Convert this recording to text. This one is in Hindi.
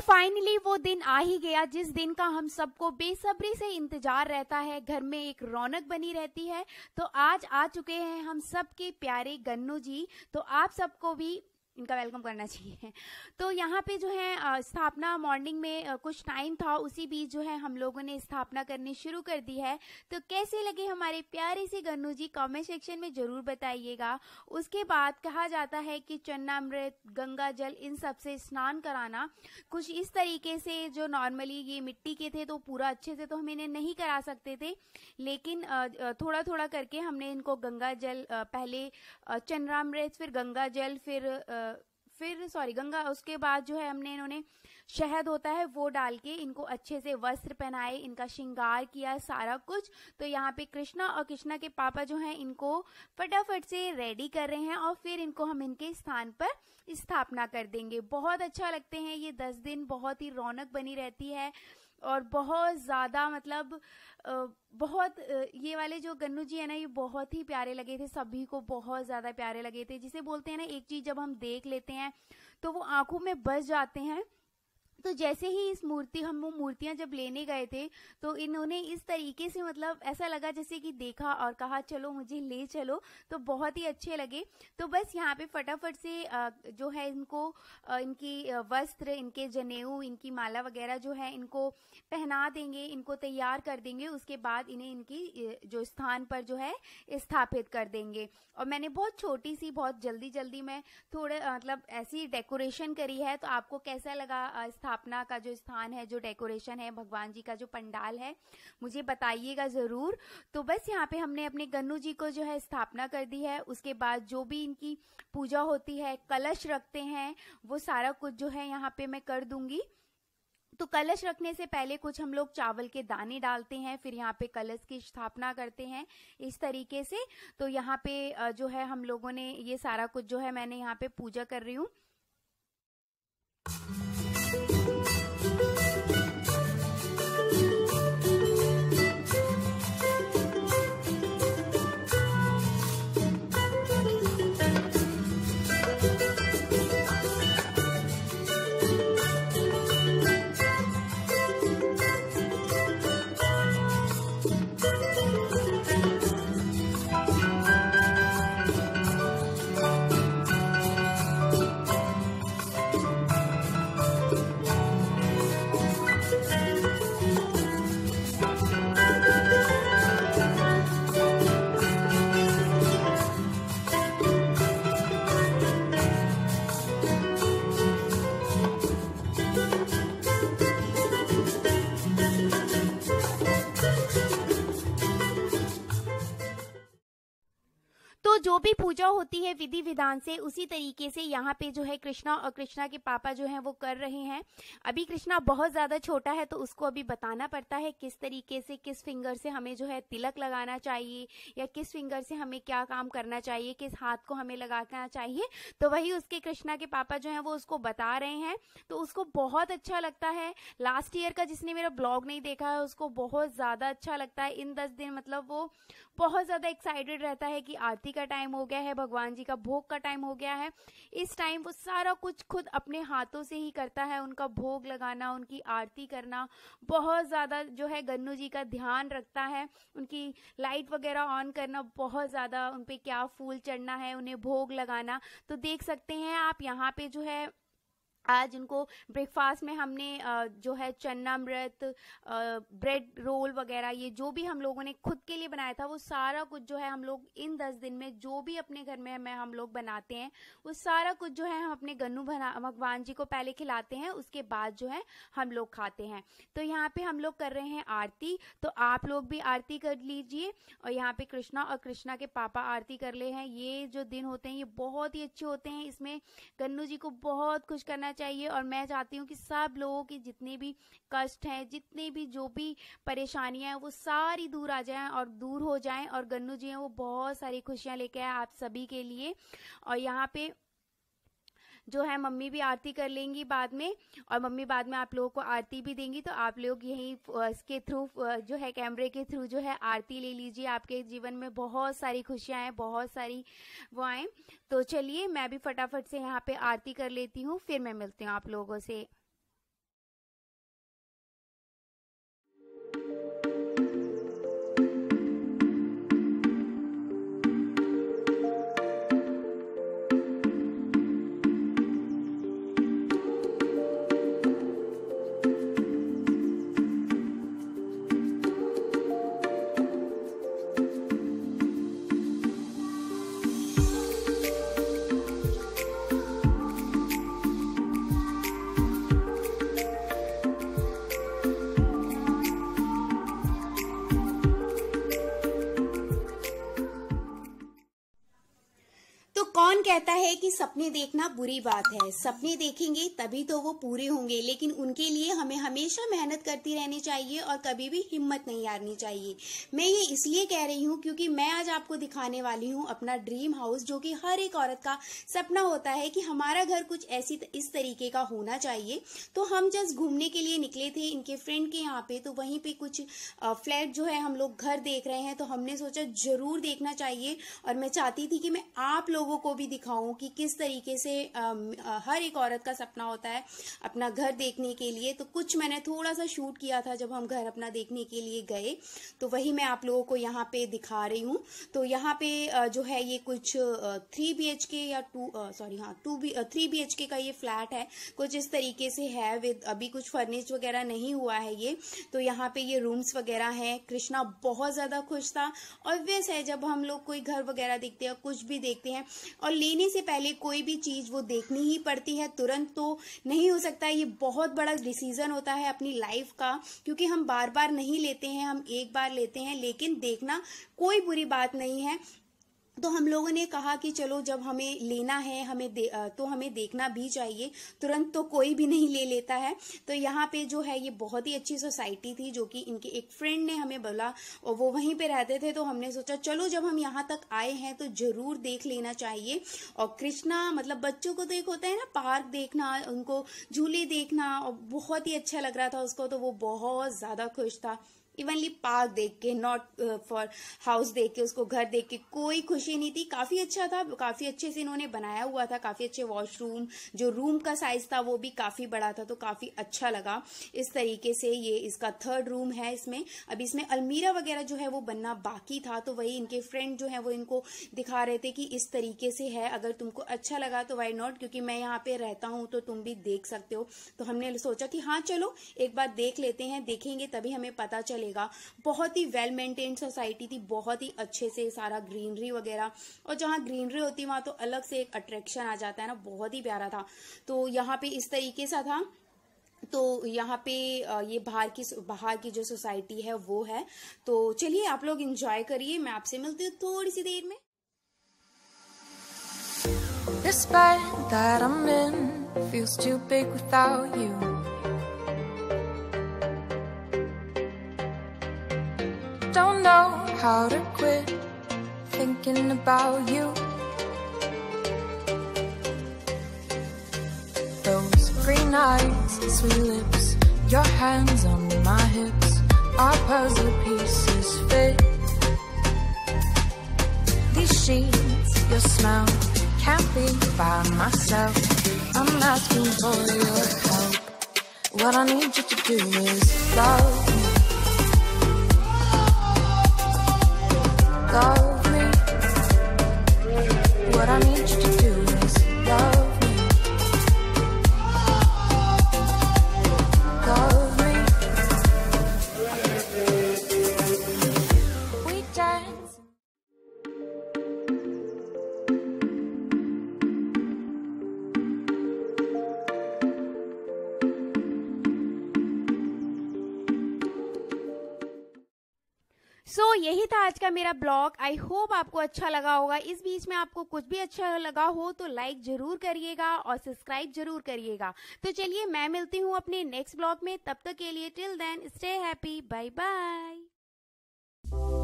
फाइनली वो दिन आ ही गया जिस दिन का हम सबको बेसब्री से इंतजार रहता है, घर में एक रौनक बनी रहती है। तो आज आ चुके हैं हम सबके प्यारे गन्नू जी। तो आप सबको भी इनका वेलकम करना चाहिए। तो यहाँ पे जो है स्थापना मॉर्निंग में कुछ टाइम था, उसी बीच जो है हम लोगों ने स्थापना करनी शुरू कर दी है। तो कैसे लगे हमारे प्यारे से गन्नू जी, कमेंट सेक्शन में जरूर बताइएगा। उसके बाद कहा जाता है कि चन्नामृत, गंगा जल, इन सब से स्नान कराना कुछ इस तरीके से, जो नॉर्मली ये मिट्टी के थे तो पूरा अच्छे से तो हम इन्हें नहीं करा सकते थे, लेकिन थोड़ा थोड़ा करके हमने इनको गंगा जल, पहले चन्नामृत, फिर गंगा जल, फिर गंगा, उसके बाद जो है हमने इन्होंने शहद होता है वो डाल के इनको अच्छे से वस्त्र पहनाए, इनका श्रृंगार किया, सारा कुछ। तो यहाँ पे कृष्णा और कृष्णा के पापा जो हैं इनको फटाफट से रेडी कर रहे हैं और फिर इनको हम इनके स्थान पर स्थापना कर देंगे। बहुत अच्छा लगते हैं ये 10 दिन, बहुत ही रौनक बनी रहती है और बहुत ज़्यादा मतलब ये वाले जो गन्नू जी है ना, ये बहुत ही प्यारे लगे थे, सभी को बहुत ज़्यादा प्यारे लगे थे। जिसे बोलते हैं ना, एक चीज़ जब हम देख लेते हैं तो वो आंखों में बस जाते हैं। तो जैसे ही हम वो मूर्तियां जब लेने गए थे तो इन्होंने इस तरीके से, मतलब ऐसा लगा जैसे कि देखा और कहा चलो मुझे ले चलो, तो बहुत ही अच्छे लगे। तो बस यहाँ पे फटाफट से जो है इनको इनकी वस्त्र, इनके जनेऊ, इनकी माला वगैरह जो है इनको पहना देंगे, इनको तैयार कर देंगे। उसके बाद इन्हें इनकी जो स्थान पर जो है स्थापित कर देंगे। और मैंने बहुत छोटी सी, बहुत जल्दी में थोड़े मतलब ऐसी डेकोरेशन करी है। तो आपको कैसा लगा स्थापना का जो स्थान है, जो डेकोरेशन है, भगवान जी का जो पंडाल है, मुझे बताइएगा जरूर। तो बस यहाँ पे हमने अपने गन्नू जी को जो है स्थापना कर दी है। उसके बाद जो भी इनकी पूजा होती है, कलश रखते हैं, वो सारा कुछ जो है यहाँ पे मैं कर दूंगी। तो कलश रखने से पहले कुछ हम लोग चावल के दाने डालते हैं, फिर यहाँ पे कलश की स्थापना करते हैं इस तरीके से। तो यहाँ पे जो है हम लोगों ने ये सारा कुछ जो है, मैंने यहाँ पे पूजा कर रही हूँ। तो जो भी पूजा होती है विधि विधान से, उसी तरीके से यहाँ पे जो है कृष्णा और कृष्णा के पापा जो हैं वो कर रहे हैं। अभी कृष्णा बहुत ज़्यादा छोटा है तो उसको अभी बताना पड़ता है किस तरीके से, किस फिंगर से हमें जो है तिलक लगाना चाहिए, या किस फिंगर से हमें क्या काम करना चाहिए, किस हाथ को हमें लगाना चाहिए। तो वही उसके कृष्णा के पापा जो हैं वो उसको बता रहे हैं। तो उसको बहुत अच्छा लगता है। लास्ट ईयर का जिसने मेरा ब्लॉग नहीं देखा है उसको बहुत ज़्यादा अच्छा लगता है इन 10 दिन। मतलब वो बहुत ज़्यादा एक्साइटेड रहता है कि आरती का टाइम हो गया है, भगवान जी का भोग का टाइम हो गया है। इस टाइम वो सारा कुछ खुद अपने हाथों से ही करता है, उनका भोग लगाना, उनकी आरती करना, बहुत ज़्यादा जो है गन्नू जी का ध्यान रखता है। उनकी लाइट वगैरह ऑन करना, बहुत ज़्यादा उन पे क्या फूल चढ़ना है, उन्हें भोग लगाना। तो देख सकते हैं आप यहाँ पे जो है आज उनको ब्रेकफास्ट में हमने जो है चन्नामृत, ब्रेड रोल वगैरह, ये जो भी हम लोगों ने खुद के लिए बनाया था, वो सारा कुछ जो है हम लोग इन 10 दिन में जो भी अपने घर में हम लोग बनाते हैं, वो सारा कुछ जो है हम अपने गन्नू भगवान जी को पहले खिलाते हैं, उसके बाद जो है हम लोग खाते हैं। तो यहाँ पे हम लोग कर रहे हैं आरती, तो आप लोग भी आरती कर लीजिए। और यहाँ पे कृष्णा और कृष्णा के पापा आरती कर ले हैं। ये जो दिन होते हैं ये बहुत ही अच्छे होते हैं, इसमें गन्नू जी को बहुत खुश करना चाहिए। और मैं चाहती हूँ कि सब लोगों की जितने भी कष्ट हैं, जितने भी जो भी परेशानियां हैं, वो सारी दूर आ जाएं और दूर हो जाएं। और गन्नू जी हैं वो बहुत सारी खुशियां लेके आए आप सभी के लिए। और यहाँ पे जो है मम्मी भी आरती कर लेंगी बाद में, और मम्मी बाद में आप लोगों को आरती भी देंगी। तो आप लोग यही इसके थ्रू जो है कैमरे के थ्रू जो है आरती ले लीजिए। आपके जीवन में बहुत सारी खुशियां हैं, बहुत सारी वो आए। तो चलिए मैं भी फटाफट से यहाँ पे आरती कर लेती हूँ, फिर मैं मिलती हूँ आप लोगों से। कौन कहता है कि सपने देखना बुरी बात है? सपने देखेंगे तभी तो वो पूरे होंगे, लेकिन उनके लिए हमें हमेशा मेहनत करती रहनी चाहिए और कभी भी हिम्मत नहीं हारनी चाहिए। मैं ये इसलिए कह रही हूँ क्योंकि मैं आज आपको दिखाने वाली हूँ अपना ड्रीम हाउस, जो कि हर एक औरत का सपना होता है कि हमारा घर कुछ इस तरीके का होना चाहिए। तो हम जस्ट घूमने के लिए निकले थे इनके फ्रेंड के यहाँ पे, तो वहीं पे कुछ फ्लैट जो है हम लोग घर देख रहे हैं, तो हमने सोचा जरूर देखना चाहिए। और मैं चाहती थी कि मैं आप लोगों को भी दिखाऊं कि किस तरीके से हर एक औरत का सपना होता है अपना घर देखने के लिए। तो कुछ मैंने थोड़ा सा शूट किया था जब हम घर अपना देखने के लिए गए, तो वही मैं आप लोगों को यहाँ पे दिखा रही हूँ। तो यहाँ पे जो है ये कुछ 3 BHK या 3 BHK का ये फ्लैट है, कुछ इस तरीके से है। विद अभी कुछ फर्निश वगैरह नहीं हुआ है ये। तो यहाँ पे ये रूम्स वगैरह हैं। कृष्णा बहुत ज्यादा खुश था। ऑब्वियस है, जब हम लोग कोई घर वगैरह देखते हैं, कुछ भी देखते हैं, और लेने से पहले कोई भी चीज वो देखनी ही पड़ती है, तुरंत तो नहीं हो सकता। ये बहुत बड़ा डिसीजन होता है अपनी लाइफ का, क्योंकि हम बार बार नहीं लेते हैं, हम एक बार लेते हैं। लेकिन देखना कोई बुरी बात नहीं है। तो हम लोगों ने कहा कि चलो जब हमें लेना है तो हमें देखना भी चाहिए, तुरंत तो कोई भी नहीं ले लेता है। तो यहाँ पे जो है ये बहुत ही अच्छी सोसाइटी थी, जो कि इनके एक फ्रेंड ने हमें बोला और वो वहीं पे रहते थे। तो हमने सोचा चलो जब हम यहाँ तक आए हैं तो जरूर देख लेना चाहिए। और कृष्णा, मतलब बच्चों को तो एक होता है ना पार्क देखना, उनको झूले देखना, और बहुत ही अच्छा लग रहा था उसको, तो वो बहुत ज्यादा खुश था। इवनली पार्क देख के, नॉट फॉर हाउस देख के, उसको घर देख के कोई खुशी नहीं थी। काफी अच्छा था, काफी अच्छे से इन्होंने बनाया हुआ था, काफी अच्छे वॉशरूम, जो रूम का साइज था वो भी काफी बड़ा था, तो काफी अच्छा लगा। इस तरीके से ये इसका 3rd रूम है। इसमें अभी इसमें अलमीरा वगैरह जो है वो बनना बाकी था, तो वही इनके फ्रेंड जो है वो इनको दिखा रहे थे कि इस तरीके से है, अगर तुमको अच्छा लगा तो वाई नॉट, क्योंकि मैं यहाँ पे रहता हूँ तो तुम भी देख सकते हो। तो हमने सोचा कि हाँ चलो एक बार देख लेते हैं, देखेंगे तभी हमें पता चलेगा। बहुत ही वेल मेंटेन्ड सोसाइटी थी, बहुत ही अच्छे से सारा ग्रीनरी वगैरह, और जहाँ ग्रीनरी होती है वहां तो अलग से एक अट्रैक्शन आ जाता है ना, बहुत ही प्यारा था। तो यहाँ पे इस तरीके सा था। तो यहाँ पे ये बाहर की जो सोसाइटी है वो है। तो चलिए आप लोग एंजॉय करिए, मैं आपसे मिलती हूँ थोड़ी सी देर में। This bed that I'm in feels too big without you. Don't know how to quit thinking about you. Those green eyes, sweet lips, your hands on my hips, our puzzle pieces fit. These sheets, your smell, can't be by myself. I'm asking for your help. What I need you to do is love me. Love me. What I need you to do is love me. Love me. We dance. यही था आज का मेरा ब्लॉग। आई होप आपको अच्छा लगा होगा। इस बीच में आपको कुछ भी अच्छा लगा हो तो लाइक जरूर करिएगा और सब्सक्राइब जरूर करिएगा। तो चलिए मैं मिलती हूँ अपने नेक्स्ट ब्लॉग में, तब तक के लिए till then stay happy, bye bye.